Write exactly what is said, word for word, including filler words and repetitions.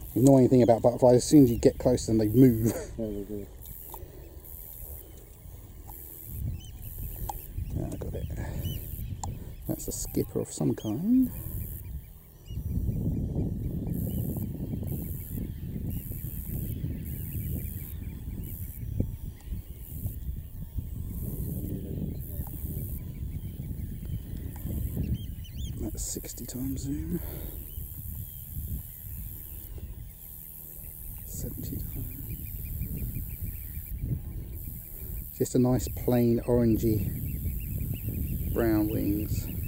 The annoying thing about butterflies, as soon as you get close to them, they move. Yeah, they do. Yeah, I got it. That's a skipper of some kind. That's sixty times zoom. seventy times. Just a nice plain orangey brown wings.